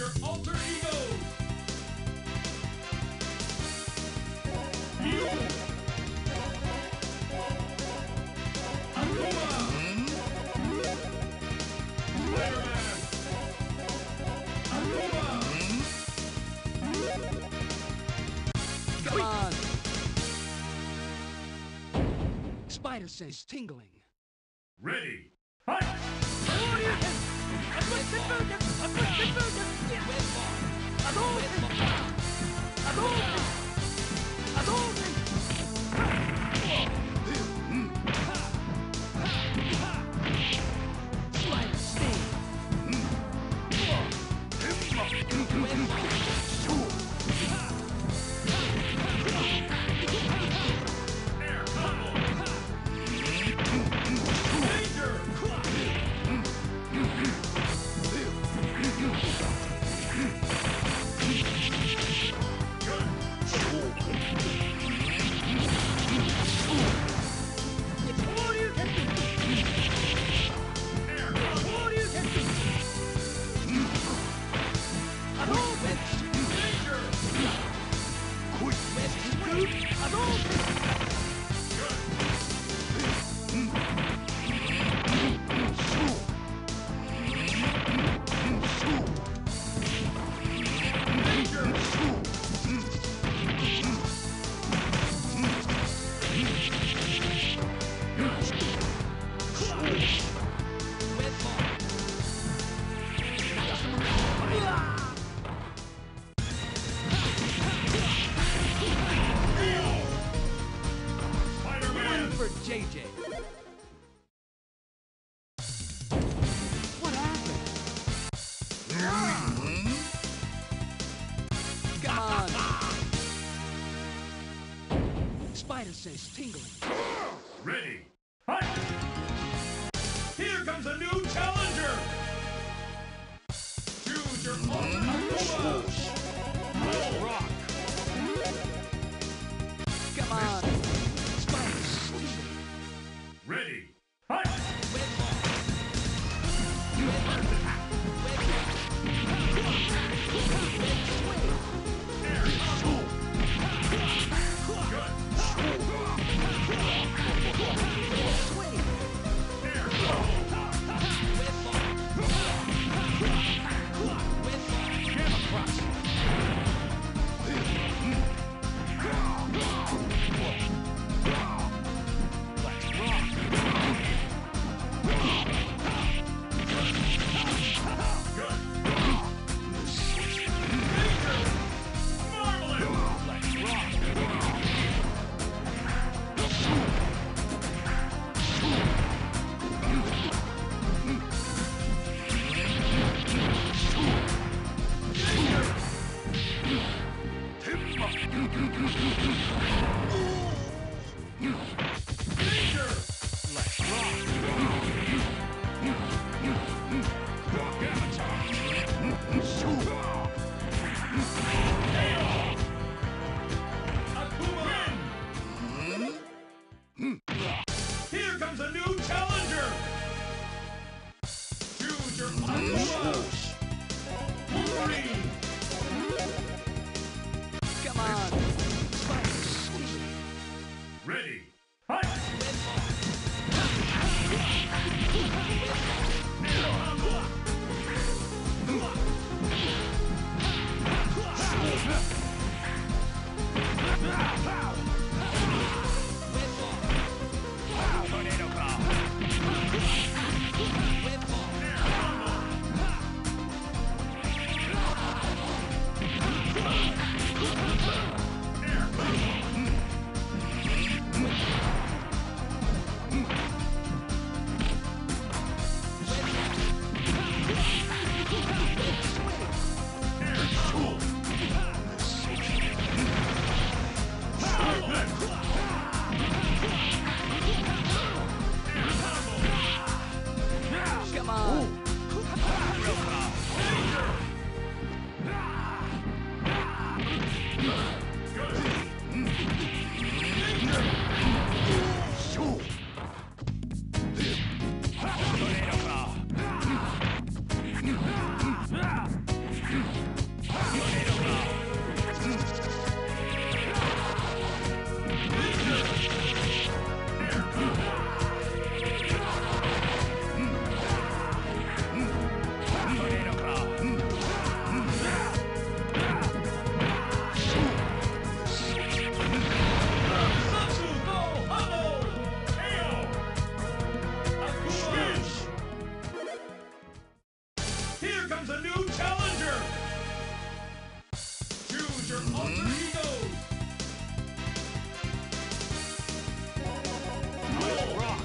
your alter egos! Akuma! Spider-Man! Akuma! Come on! Spider sense tingling. Ready! Fight! Spider sting. Air combo! Danger! Air combo! Danger! Danger! Spider-Man! For JJ. What happened? Come on! Spider sense tingling. Ready! Fight! Here comes a new challenger! Choose your ultimate Akuma! Will rock! Come on! Spider sting. Ready! Fight! Air combo! Good! Air combo! comes a new challenger! Choose your alter egos! Rock!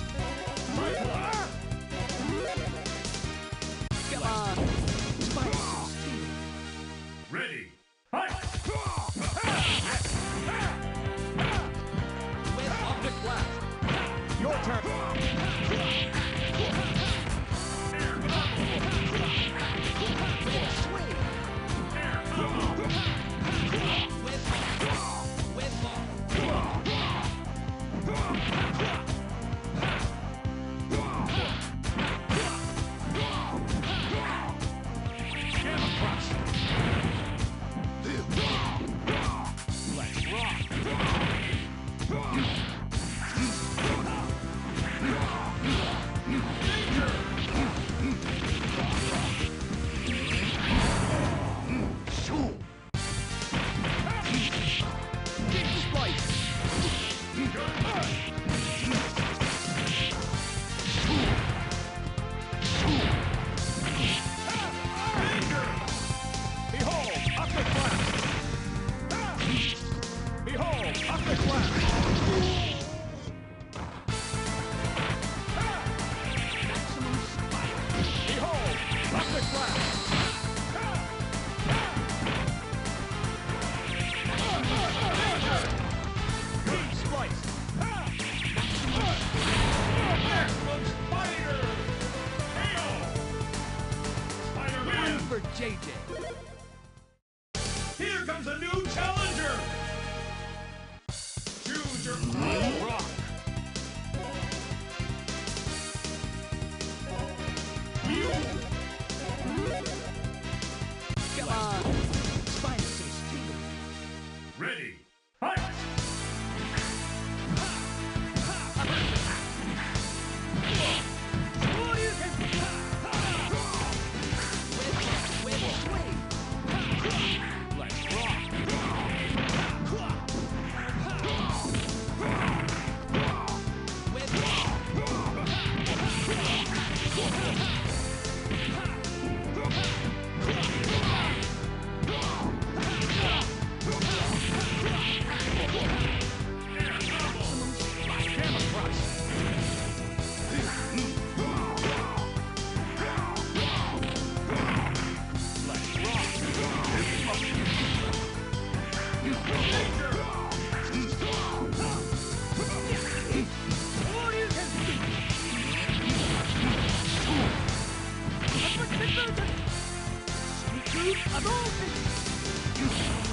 Come on! Spider sense tingling. Ready! Fight! With Optic Blast. Your turn. With Swing. With Ball. With Ball. Gamma Crush. Let's rock. Deep Splice. Behold, Optic Blast. Behold, Optic Blast. Maximum Spider. Behold, Optic Blast. Deep Splice. Maximum Spider! KO! Spider-Man! One for JJ. Here comes a new challenger! Choose your Rock. Come on! Spider sense tingling. Ready! Fight! With Swing. Let's rock. With Ball. Gamma Crush. Let's rock. Hadouken!